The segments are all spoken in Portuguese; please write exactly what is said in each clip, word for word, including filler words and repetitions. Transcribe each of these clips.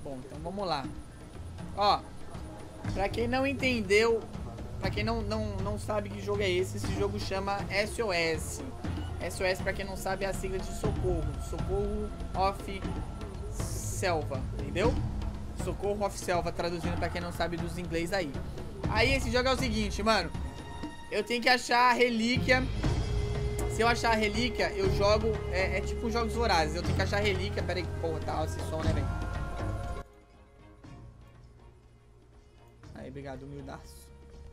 Bom, então vamos lá. Ó, pra quem não entendeu, pra quem não, não, não sabe que jogo é esse, esse jogo chama S O S. S O S, pra quem não sabe, é a sigla de socorro. Socorro of Selva, entendeu? Socorro of Selva, traduzindo pra quem não sabe dos inglês aí. Aí esse jogo é o seguinte, mano. Eu tenho que achar a relíquia. Se eu achar a relíquia, eu jogo... É, é tipo jogos vorazes. Eu tenho que achar a relíquia. Pera aí, porra, tá alto esse som, né, velho? Aí, obrigado, humildaço.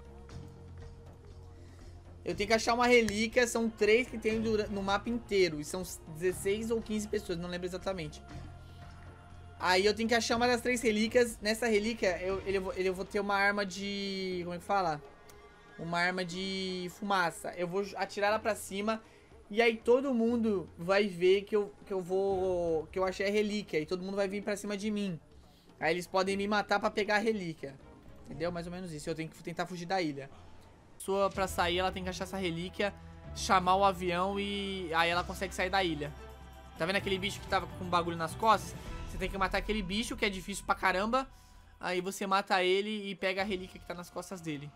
Eu tenho que achar uma relíquia. São três que tem no mapa inteiro. E são dezesseis ou quinze pessoas, não lembro exatamente. Aí eu tenho que achar uma das três relíquias. Nessa relíquia, eu, ele, ele, eu vou ter uma arma de... Como é que fala? Uma arma de fumaça. Eu vou atirar ela pra cima. E aí todo mundo vai ver que eu, que eu vou... Que eu achei a relíquia. E todo mundo vai vir pra cima de mim. Aí eles podem me matar pra pegar a relíquia. Entendeu? Mais ou menos isso. Eu tenho que tentar fugir da ilha. A pessoa, pra sair, ela tem que achar essa relíquia, chamar o avião e... Aí ela consegue sair da ilha. Tá vendo aquele bicho que tava com um bagulho nas costas? Você tem que matar aquele bicho, que é difícil pra caramba. Aí você mata ele e pega a relíquia que tá nas costas dele.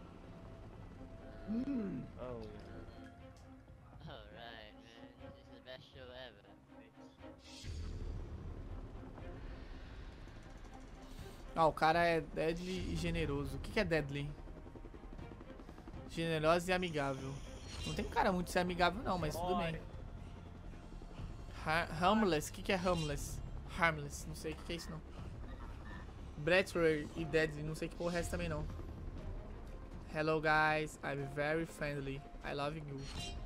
Hum. Oh. Alright, man. This is the best show ever. Ah, o cara é deadly e generoso. O que, que é deadly? Generosa e amigável. Não tem cara muito ser amigável não, mas tudo bem. Ha harmless? O que, que é harmless? Harmless, não sei o que, que é isso não. Brattery e deadly, não sei que porra é essa também não. Hello guys, I'm very friendly. I love you.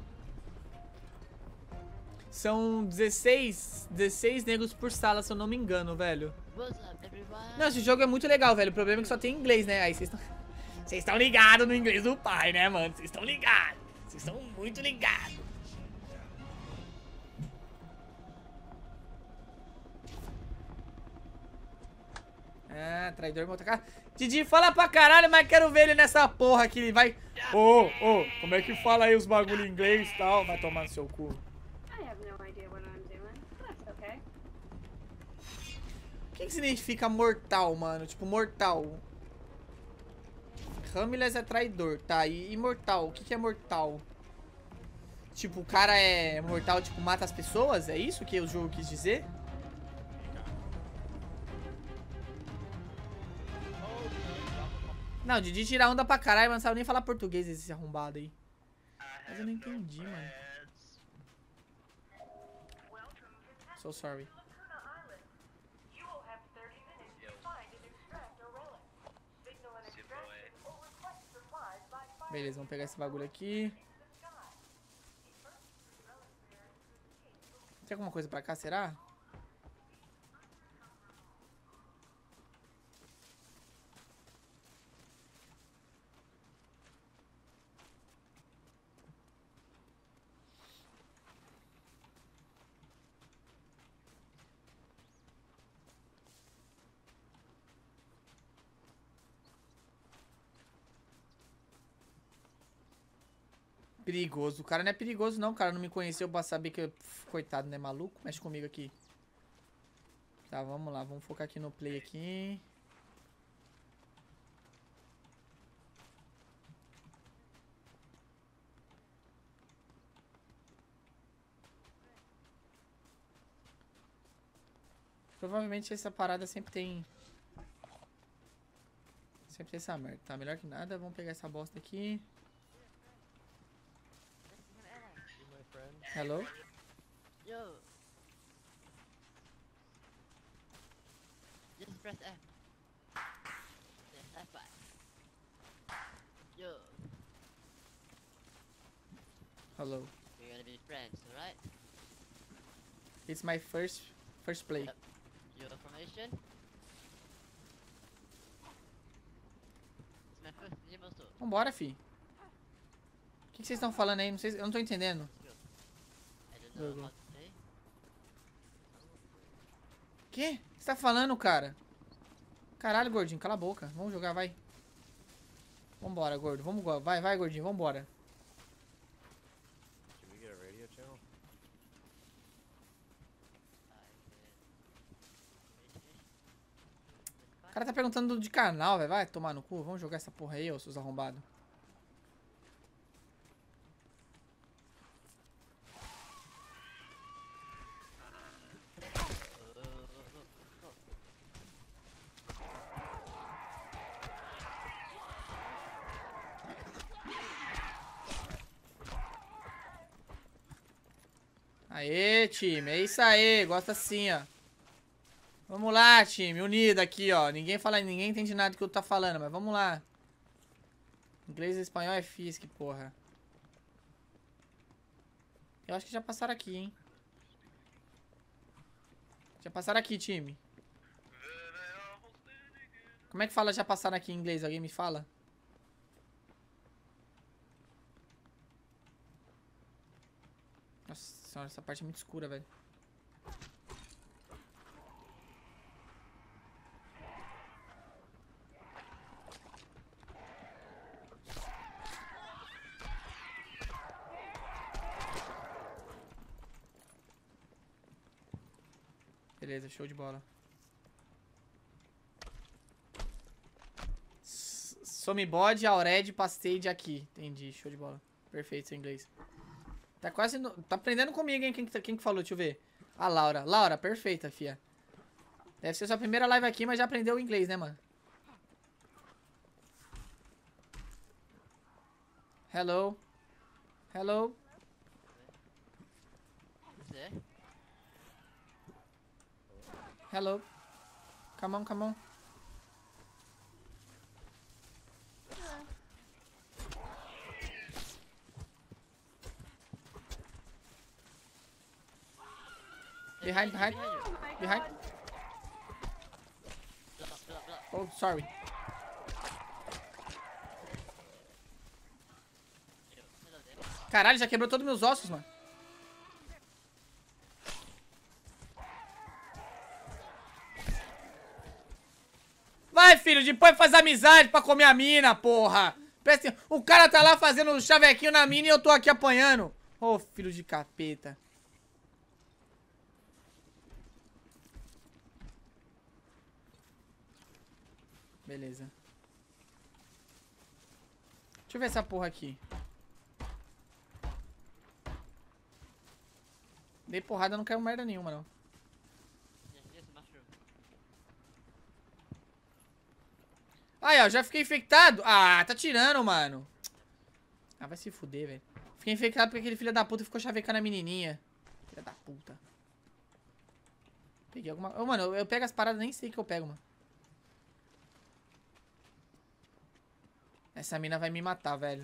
São dezesseis, dezesseis negros por sala, se eu não me engano, velho. What's up, everyone? Não, esse jogo é muito legal, velho. O problema é que só tem inglês, né? Aí vocês estão... Vocês estão ligados no inglês do pai, né, mano? Vocês estão ligados. Vocês estão muito ligados. Ah, traidor volta cá. Didi, fala pra caralho, mas quero ver ele nessa porra aqui. Ele vai... Ô, oh, ô, oh, como é que fala aí os bagulho em inglês e tal? Vai tomar no seu cu. O que, que significa mortal, mano? Tipo, mortal. Hamiless é traidor, tá? E imortal, o que, que é mortal? Tipo, o cara é mortal, tipo, mata as pessoas? É isso que o jogo quis dizer? Não, Didi tira onda pra caralho, mas não sabe nem falar português esse arrombado aí. Mas eu não entendi, mano. So sorry. Beleza, vamos pegar esse bagulho aqui. Tem alguma coisa pra cá, será? Perigoso. O cara não é perigoso não, o cara não me conheceu pra saber que eu... Coitado, né, maluco? Mexe comigo aqui. Tá, vamos lá, vamos focar aqui no play aqui. Provavelmente essa parada sempre tem... Sempre tem essa merda. Tá, melhor que nada, vamos pegar essa bosta aqui. Hello? Yo. Just press F. Yes, F five. Yo. Hello. We're gonna be friends, alright? It's my first first play. Yep. Your formation. It's my first game also. Vambora, fi. O que, que vocês estão falando aí? Não sei, eu não tô entendendo. I don't know Go, go. how to play. O que? O que você tá falando, cara? Caralho, gordinho, cala a boca. Vamos jogar, vai. Vambora, gordo. Vamos, vai, vai, gordinho, vambora. Can we get a radio channel? I can... O cara tá perguntando de canal, velho. Vai tomar no cu. Vamos jogar essa porra aí, ô seus arrombados. Aê, time. É isso aí. Gosta assim, ó. Vamos lá, time. Unido aqui, ó. Ninguém fala, ninguém entende nada do que eu tô falando, mas vamos lá. Inglês e espanhol é fisk, porra. Eu acho que já passaram aqui, hein. Já passaram aqui, time. Como é que fala já passaram aqui em inglês? Alguém me fala? Nossa senhora, essa parte é muito escura, velho. Beleza, show de bola. Some bode, Aured, Pastage aqui. Entendi, show de bola. Perfeito seu inglês. Tá quase. No... Tá aprendendo comigo, hein? Quem que, quem que falou? Deixa eu ver. A Laura. Laura, perfeita, fia. Deve ser sua primeira live aqui, mas já aprendeu o inglês, né, mano? Hello. Hello. There? Hello. Come on, come on. Behind, behind, behind. Block, block, block. Oh, sorry. Yo, hello there. Caralho, já quebrou todos meus ossos, mano. Vai, filho, depois faz amizade pra comer a mina, porra. Presta atenção. O cara tá lá fazendo chavequinho na mina e eu tô aqui apanhando. Ô, filho de capeta. Beleza. Deixa eu ver essa porra aqui. Dei porrada, não caiu merda nenhuma, não. Yes, yes, mushroom. Aí, ó, já fiquei infectado. Ah, tá tirando, mano. Ah, vai se fuder, velho. Fiquei infectado porque aquele filho da puta ficou chavecando a menininha. Filha da puta. Peguei alguma... Ô, mano, eu, eu pego as paradas, nem sei que eu pego, mano. Essa mina vai me matar, velho.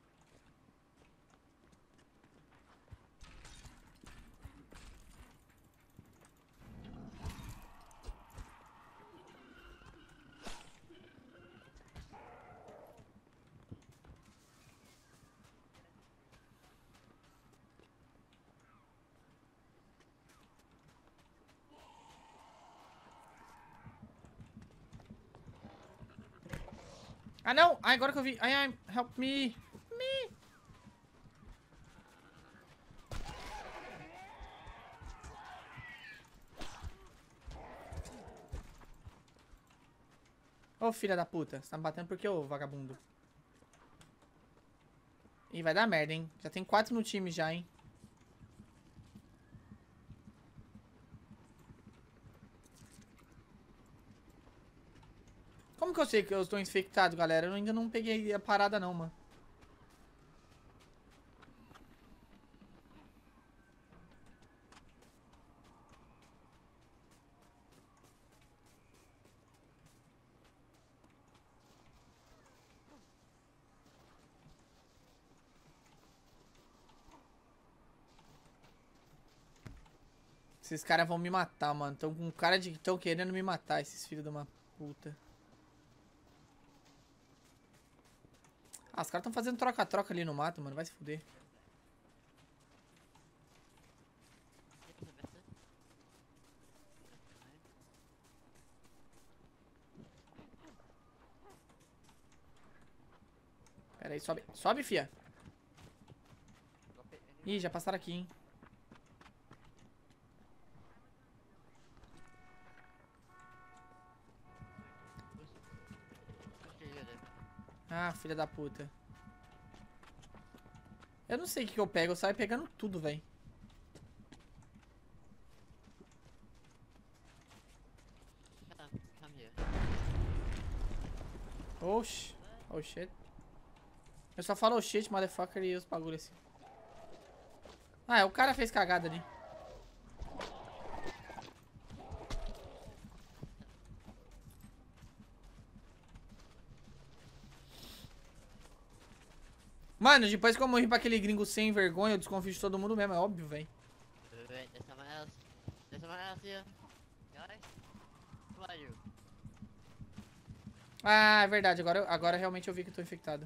Ah, não! Ai, agora que eu vi. Ai, ai, help me. Me. Ô, filha da puta. Você tá me batendo por quê, ô vagabundo? Ih, vai dar merda, hein? Já tem quatro no time já, hein? Como que eu sei que eu estou infectado, galera? Eu ainda não peguei a parada não, mano. Esses caras vão me matar, mano. Tão com cara de que estão querendo me matar, esses filhos de uma puta. Ah, os caras estão fazendo troca-troca ali no mato, mano. Vai se fuder. Hit the method. Pera aí, sobe. Sobe, fia. Drop it anywhere. Ih, já passaram aqui, hein. Ah, filha da puta. Eu não sei o que, que eu pego, eu saio pegando tudo, velho. Come, come here. Oxi. Oh shit. Eu só falo oh shit, motherfucker e os bagulho assim. Ah, é, o cara fez cagada ali. Mano, depois que eu morri pra aquele gringo sem vergonha, eu desconfio de todo mundo mesmo, é óbvio, velho. Wait, wait, there's someone else. There's someone else here. Guys, who are you? Ah, é verdade, agora, eu- agora realmente eu vi que eu tô infectado.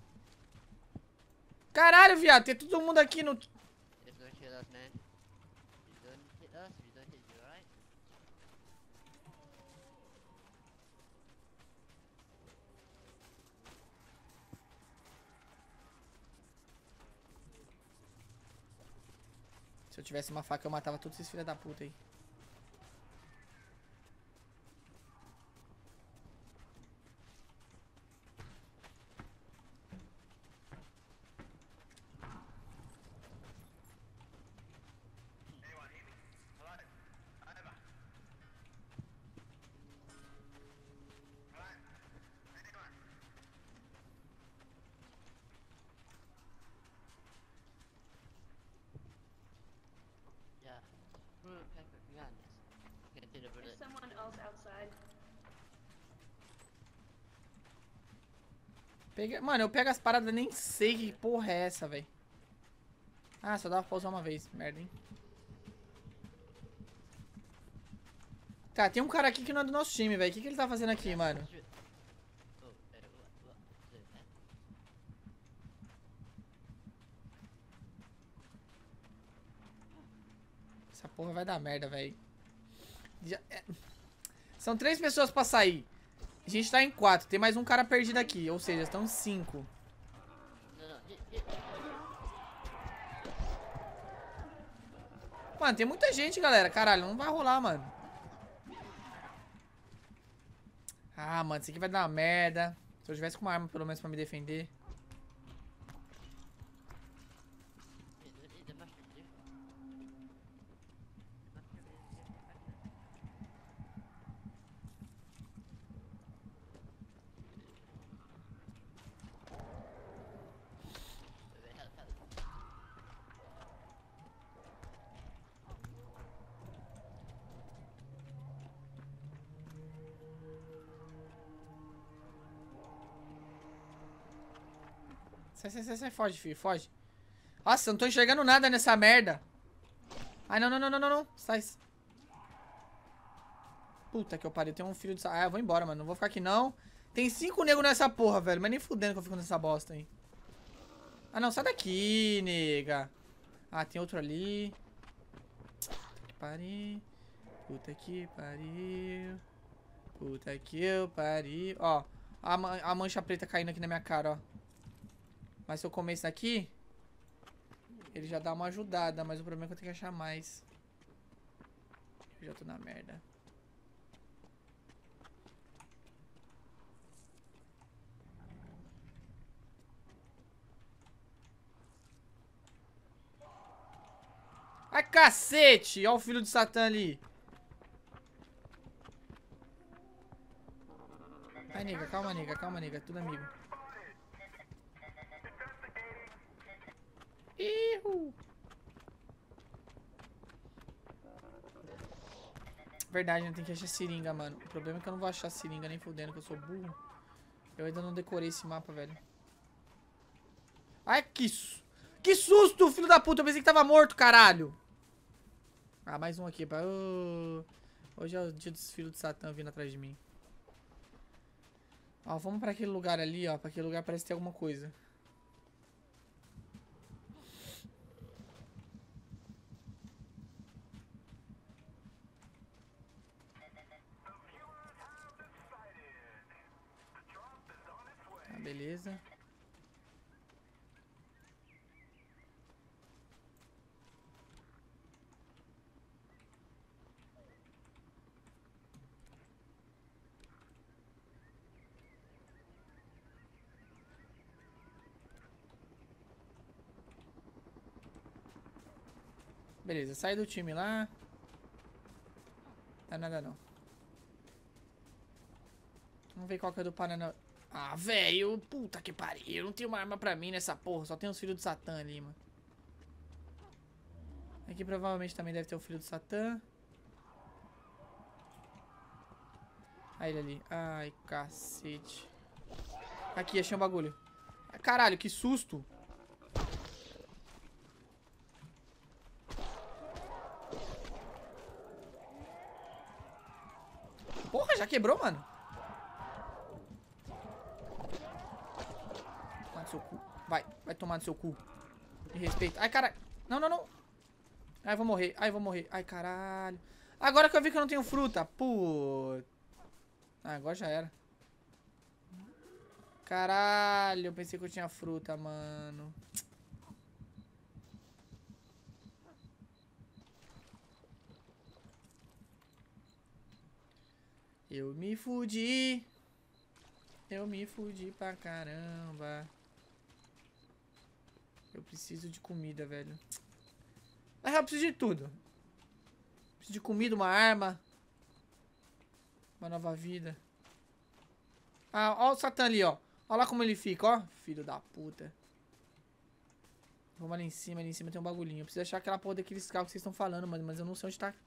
Caralho, viado, tem todo mundo aqui no... Just don't hit us, man. You don't hit us, we don't hit you, alright? Se eu tivesse uma faca, eu matava todos esses filha da puta aí. Yeah. Who pack with guns? Can see the bullet. There's someone else outside. Pega... Mano, eu pego as paradas nem sei que porra é essa, velho. Ah, só dava pra usar uma vez. Merda, hein. Tá, tem um cara aqui que não é do nosso time, velho. O que, que ele tá fazendo aqui, mano? Shoot. Oh, uh, what, what is it, man? Essa porra vai dar merda, velho. Já- é- São três pessoas pra sair. A gente tá em quatro. Tem mais um cara perdido aqui. Ou seja, estão cinco. No, no, hit, hit. Mano, tem muita gente, galera. Caralho, não vai rolar, mano. Ah, mano, isso aqui vai dar uma merda. Se eu tivesse com uma arma, pelo menos, pra me defender. Hey, don't eat the mushroom, dude. Mushroom is good for mushroom. Wait, wait, help, help. Sai, sai, sai, sai. Foge, filho. Foge. Nossa, eu não tô enxergando nada nessa merda. Ai, não, não, não, não, não, não. Sai. Puta que eu pariu. Tem um filho de... Ah, eu vou embora, mano. Não vou ficar aqui, não. Tem cinco negros nessa porra, velho. Mas nem fudendo que eu fico nessa bosta aí. Ah, não. Sai daqui, nega. Ah, tem outro ali. Puta que pariu. Puta que pariu. Puta que eu pariu. Ó. A, ma- a mancha preta caindo aqui na minha cara, ó. Mas se eu comer isso aqui, ele já dá uma ajudada. Mas o problema é que eu tenho que achar mais. Eu já tô na merda. Ai, cacete! Ó o filho de Satã ali. Ai, nega, calma, nega, calma, nega. Tudo amigo. Ihu. Verdade, não tem que achar seringa, mano. O problema é que eu não vou achar seringa nem fudendo, que eu sou burro. Eu ainda não decorei esse mapa, velho. Ai, que... su- Que susto, filho da puta. Eu pensei que tava morto, caralho. Ah, mais um aqui. Pra... Ô, hoje é o dia dos filhos de Satã vindo atrás de mim. Ó, vamos pra aquele lugar ali, ó. Pra aquele lugar parece ter alguma coisa. Tá, beleza. Beleza, sai do time lá. Não dá nada não. Vamos ver qual que é do Paraná. Ah, velho. Puta que pariu. Não tem uma arma pra mim nessa porra. Só tem os filhos do Satã ali, mano. Aqui provavelmente também deve ter o filho do Satã. Aí ele ali. Ai, cacete. Aqui, achei um bagulho. Caralho, que susto. Porra, já quebrou, mano. Toma no seu cu. Vai, vai tomar no seu cu. Me respeita. Ai, caralho. Não, não, não. Ai, vou morrer. Ai, vou morrer. Ai, caralho. Agora que eu vi que eu não tenho fruta. Putz. Ah, agora já era. Caralho, eu pensei que eu tinha fruta, mano. Eu me fudi. Eu me fudi pra caramba. Eu preciso de comida, velho. Mas eu preciso de tudo. Preciso de comida, uma arma. Uma nova vida. Ah, ó o Satã ali, ó. Olha lá como ele fica, ó. Filho da puta. Vamos ali em cima, ali em cima tem um bagulhinho. Eu preciso achar aquela porra daqueles carros que vocês estão falando, mano. Mas eu não sei onde tá.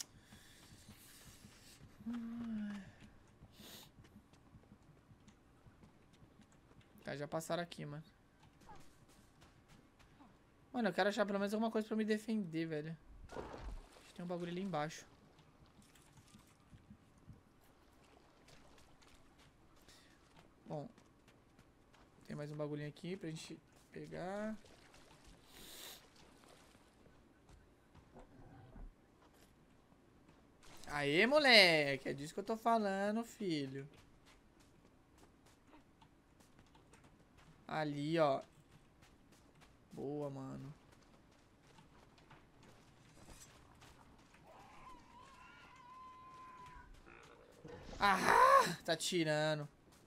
Tá, já passaram aqui, mano. Mano, eu quero achar pelo menos alguma coisa pra me defender, velho. Acho que tem um bagulho ali embaixo. Bom. Tem mais um bagulhinho aqui pra gente pegar. Aê, moleque. É disso que eu tô falando, filho. Ali, ó. Boa, mano. Ah, tá tirando.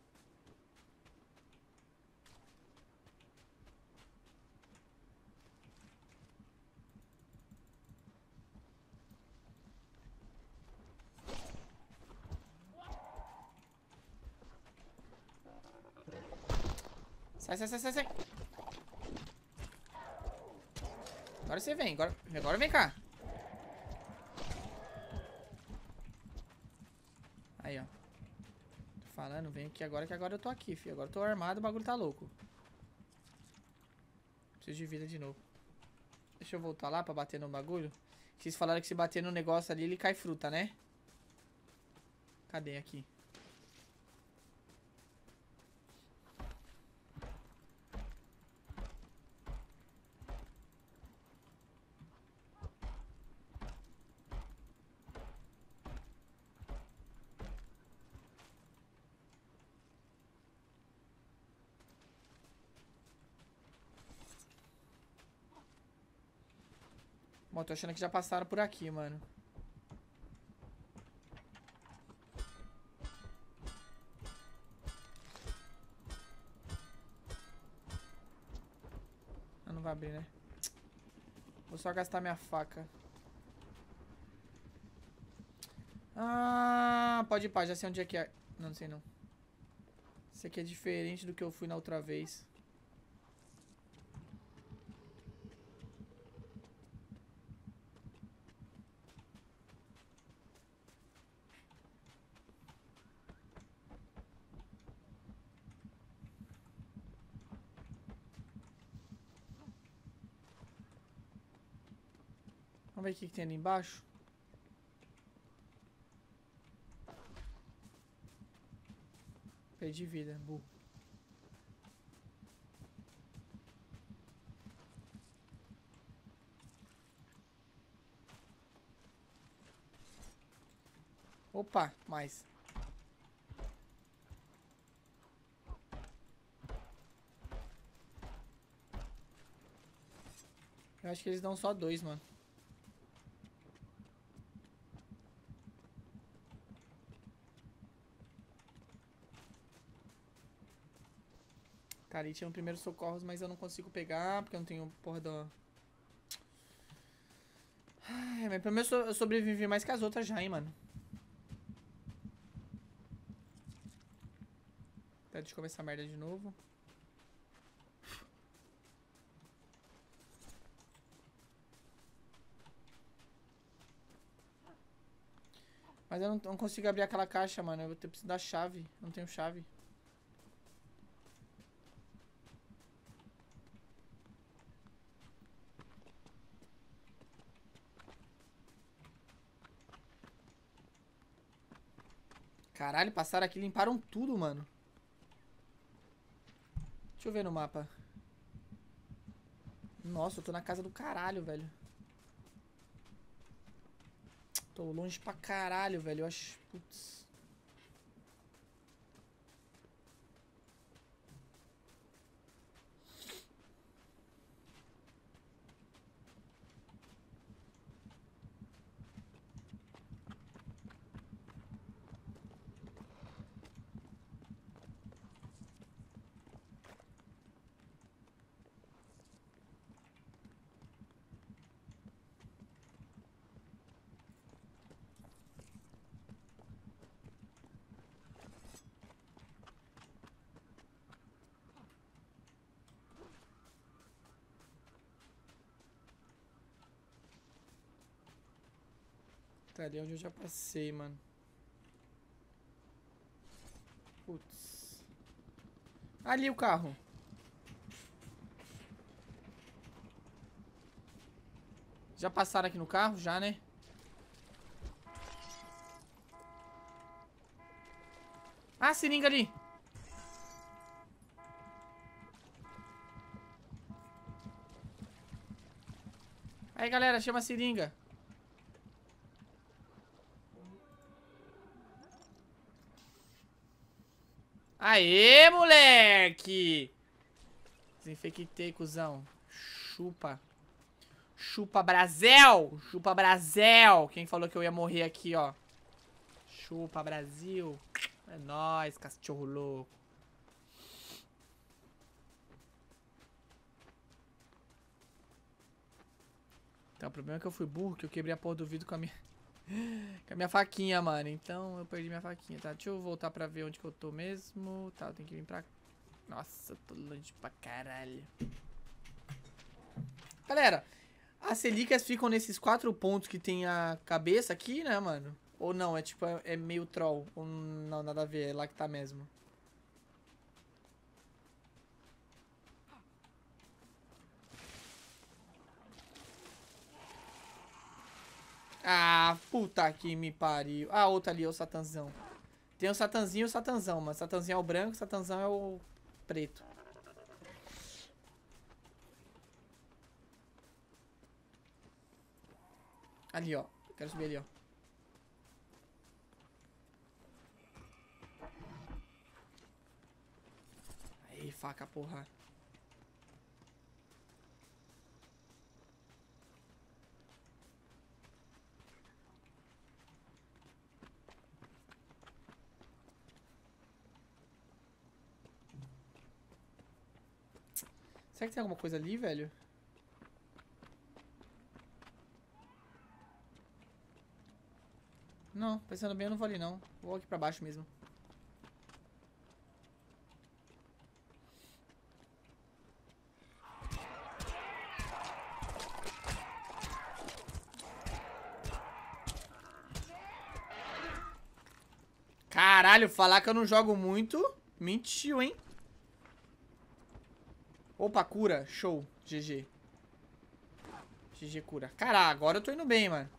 Sai, sai, sai, sai, sai. Agora você vem. Agora, agora vem cá. Aí, ó. Tô falando, vem aqui agora que agora eu tô aqui, filho. Agora eu tô armado, o bagulho tá louco. Preciso de vida de novo. Deixa eu voltar lá pra bater no bagulho. Vocês falaram que se bater no negócio ali, ele cai fruta, né? Cadê aqui? Bom, tô achando que já passaram por aqui, mano. Ah, não vai abrir, né? Vou só gastar minha faca. Ah, pode ir, pá. Já sei onde é que é. Não, não sei não. Isso aqui é diferente do que eu fui na outra vez. Vamos ver o que, que tem ali embaixo. Perdi vida, burro. Opa, mais. Eu acho que eles dão só dois, mano. Cara, e tinha um primeiro socorros, mas eu não consigo pegar, porque eu não tenho porra do... mas pelo menos eu sobrevivi mais que as outras já, hein, mano. Tá, deixa eu começar a merda de novo. Mas eu não, não consigo abrir aquela caixa, mano. Eu vou ter preciso da chave. Não tenho chave. Caralho, passaram aqui e limparam tudo, mano. Deixa eu ver no mapa. Nossa, eu tô na casa do caralho, velho. Tô longe pra caralho, velho. Eu acho... Putz. Tá ali onde eu já passei, mano. Putz. Ali o carro. Já passaram aqui no carro? Já, né? Ah, seringa ali. Aí, galera, chama a seringa. Aê, moleque! Desinfectei, cuzão. Chupa. Chupa, Brasil! Chupa, Brasil! Quem falou que eu ia morrer aqui, ó? Chupa, Brasil. É nóis, cachorro louco. Então, o problema é que eu fui burro, que eu quebrei a porra do vidro com a minha... com a minha faquinha, mano. Então, eu perdi minha faquinha, tá? Deixa eu voltar pra ver onde que eu tô mesmo. Tá, eu tenho que vir pra... Nossa, eu tô longe pra caralho. Galera, as relíquias ficam nesses quatro pontos que tem a cabeça aqui, né, mano? Ou não, é tipo, é, é meio troll. Ou não, nada a ver, é lá que tá mesmo. Ah, puta que me pariu. Ah, outra ali, é o Satanzão. Tem o Satanzinho e o Satanzão, mas o Satanzinho é o branco, o Satanzão é o preto. Ali, ó. Quero subir ali, ó. Aí, faca, porra. Será que tem alguma coisa ali, velho? Não, pensando bem, eu não vou ali, não. Vou aqui pra baixo mesmo. Caralho, falar que eu não jogo muito. Mentiu, hein? Opa, cura. Show. G G. G G cura. Cara, agora eu tô indo bem, mano.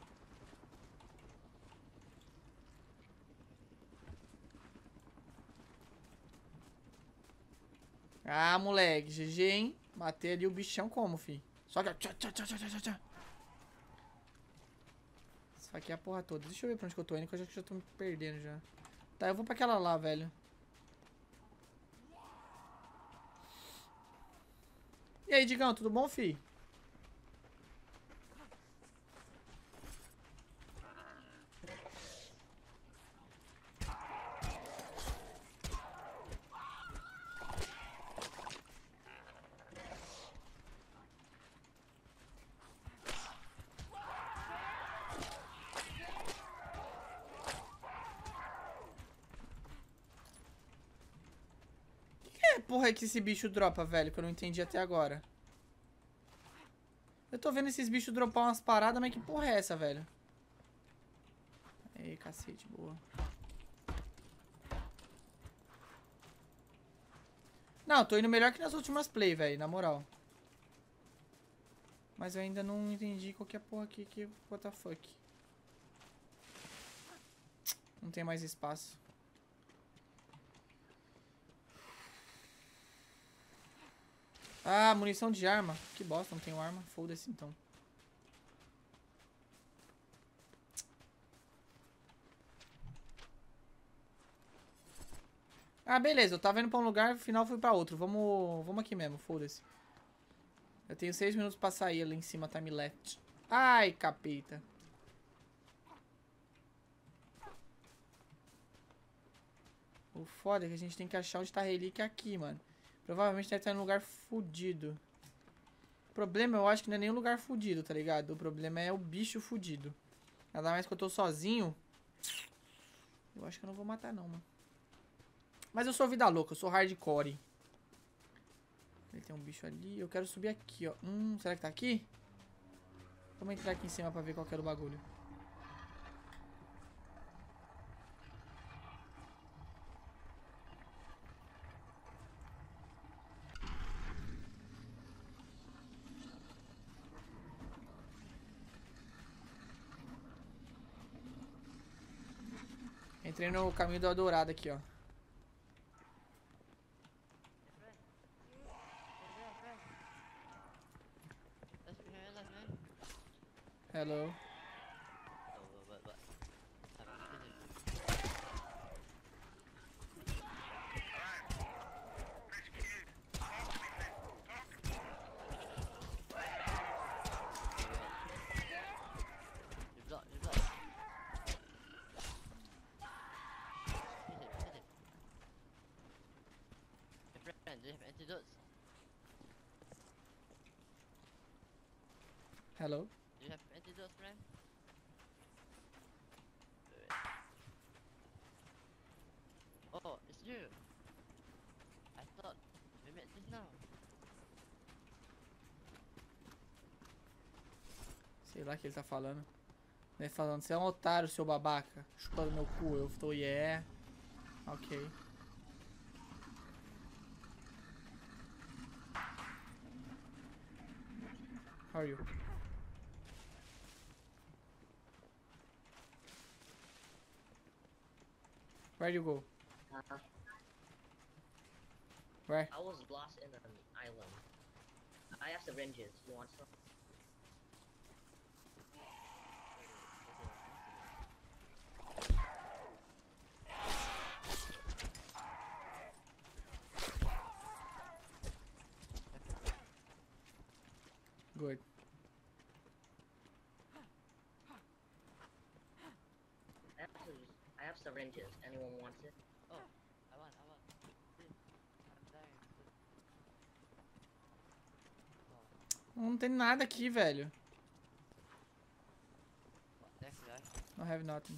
Ah, moleque. G G, hein? Matei ali o bichão como, fi? Só que... Tchá, tchá, tchá, tchá, tchá, tchá. Isso aqui é a porra toda. Deixa eu ver pra onde que eu tô indo, que eu já, já tô me perdendo já. Tá, eu vou pra aquela lá, velho. E aí, Digão, tudo bom, fi? porra é que esse bicho dropa, velho? Que eu não entendi até agora. Eu tô vendo esses bichos dropar umas paradas, mas que porra é essa, velho? Ei, cacete, boa. Não, tô indo melhor que nas últimas play, velho, na moral. Mas eu ainda não entendi qual que é a porra aqui, que what the fuck. Não tem mais espaço. Ah, munição de arma. Que bosta, não tenho arma. Foda-se então. Ah, beleza. Eu tava indo pra um lugar, no final fui pra outro. Vamos, vamos aqui mesmo, foda-se. Eu tenho seis minutos pra sair ali em cima, time left. Ai, capeta. O foda é que a gente tem que achar onde tá a relíquia aqui, mano. Provavelmente deve estar em um lugar fudido. O problema eu acho que não é nenhum lugar fudido, tá ligado? O problema é o bicho fudido. Nada mais que eu tô sozinho. Eu acho que eu não vou matar não, mano. Mas eu sou vida louca, eu sou hardcore. Ele tem um bicho ali. Eu quero subir aqui, ó. Hum, será que tá aqui? Vamos entrar aqui em cima pra ver qual que era o bagulho. Entrei no caminho do Adorado aqui, ó. Hello. Do you have antidotes? Hello. Do you have antidotes, friend? Oh, it's you. I thought we met just now. Sei lá o que ele tá falando. Ele falando, você é um otário, seu babaca. Chupando meu cu. Eu tô, yeah. Ok. How are you? Where do you go? Uh, Where? I was lost in an island. I have syringes. You want some? Good. I have, sy- I have syringes. Anyone wants it? Oh, I want, I want. Please. I'm dying. Oh, Não tem nada aqui, velho. what? Thanks, guys. Don't have nothing.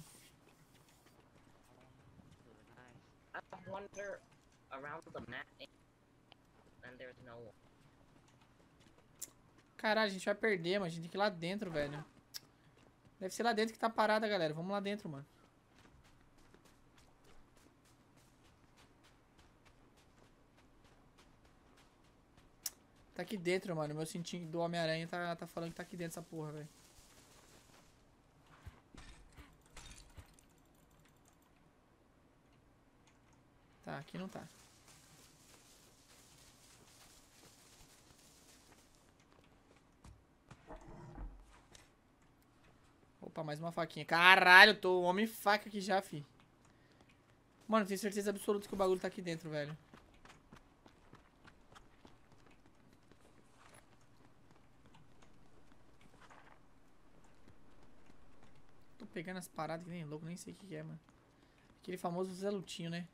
Oh, nice. I wander around the map and there's no one. Caralho, a gente vai perder, mano. A gente tem que ir lá dentro, velho. Deve ser lá dentro que tá parada, galera. Vamos lá dentro, mano. Tá aqui dentro, mano. Meu cintinho do Homem-Aranha tá, tá falando que tá aqui dentro essa porra, velho. Tá, aqui não tá. Opa, mais uma faquinha. Caralho, eu tô homem-faca aqui já, fi. Mano, tenho certeza absoluta que o bagulho tá aqui dentro, velho. Tô pegando as paradas que nem louco, nem sei o que que é, mano. Aquele famoso Zé Lutinho, né?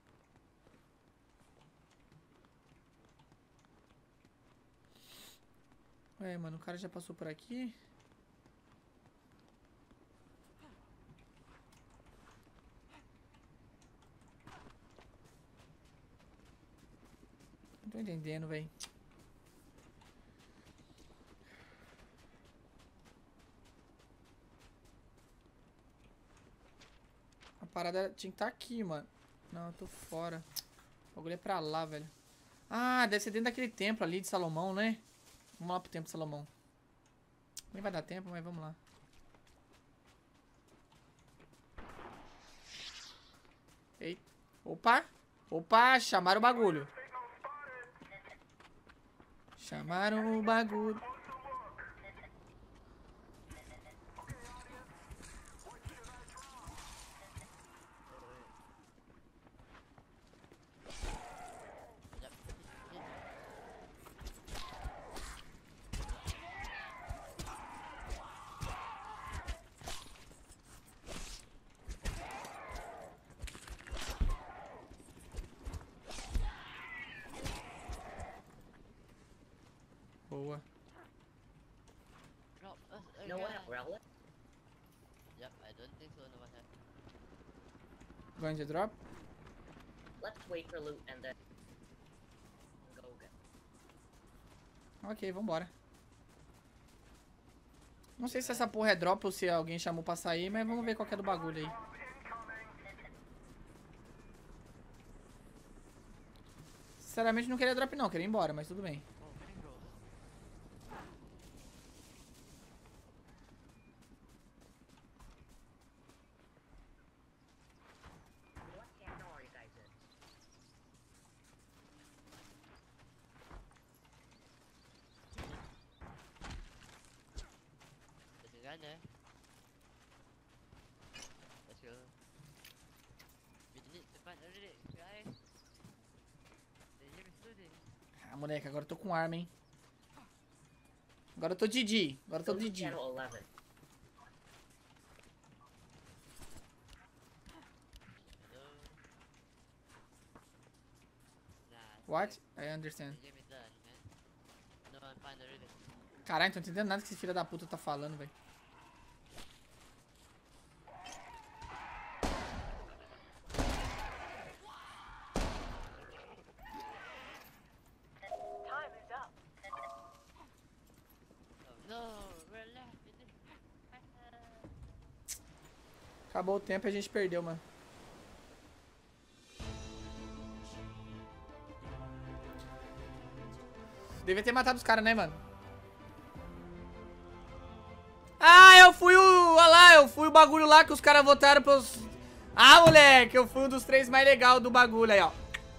Ué, mano, o cara já passou por aqui. Não tô Tô entendendo, velho. A parada tinha que estar aqui, mano. Não, eu tô fora. O bagulho é pra lá, velho. Ah, deve ser dentro daquele templo ali de Salomão, né? Vamos lá pro templo de Salomão. Nem vai dar tempo, mas vamos lá. Ei. Opa! Opa! Chamaram o bagulho. Chamaram o bagulho. Boa. Drop us No one again. at relic? Yep, I don't think so. No one has. Going to drop? Let's wait for loot and then go get. Ok, vambora. Não sei se essa porra é drop ou se alguém chamou pra sair, mas vamos ver qual que é do bagulho aí. Sinceramente não queria drop não, queria ir embora, mas tudo bem. Oh, getting close. What channel are you guys in? There's a guy there. Let's go. We need to find a relic, guys. The year is looting. Ah, moleque, agora eu tô com arma, hein. Agora eu tô Didi. Agora eu tô Go to Didi. channel eleven. Hello. Nah. What? I understand. The game is done, man. No one find a relic. Caralho, não tô entendendo nada que esse filho da puta tá falando, velho. Oh no, we're left in this. Acabou o tempo e a gente perdeu, mano. Devia ter matado os caras, né, mano? Ah, eu fui o... Olha lá, eu fui o bagulho lá que os caras votaram pros... Ah, moleque, eu fui um dos três mais legais do bagulho aí, ó.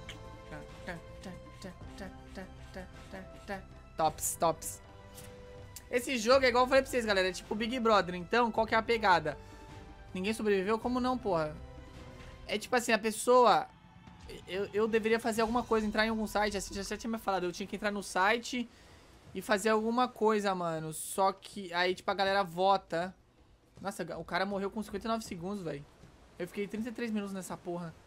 Tops, tops. Esse jogo é igual eu falei pra vocês, galera. É tipo Big Brother. Então, qual que é a pegada? Ninguém sobreviveu? Como não, porra? É tipo assim, a pessoa... Eu, eu deveria fazer alguma coisa, entrar em algum site. Assim, já, já tinha me falado. Eu tinha que entrar no site e fazer alguma coisa, mano. Só que aí, tipo, a galera vota. Nossa, o cara morreu com cinquenta e nove segundos, velho. Eu fiquei trinta e três minutos nessa porra.